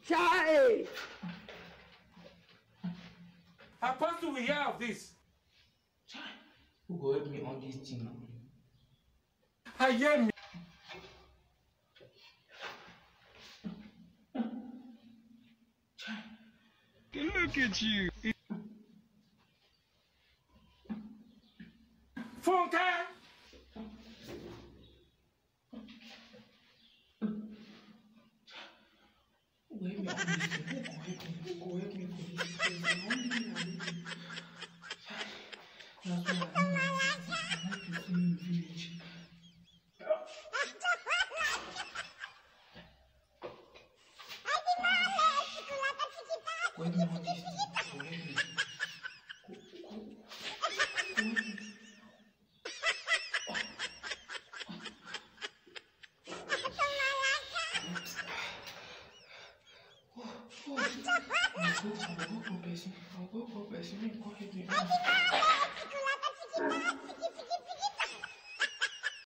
Chai! Apostle will hear of this. Chai! Who go help me on this thing now? I hear me. Chai! Look at you. Funke! Who help me on this thing? Who go help me for this thing? That's why I want to see in the village. Who help me on this thing? Who help me? I'll go for person. I'll go for person. Go help me.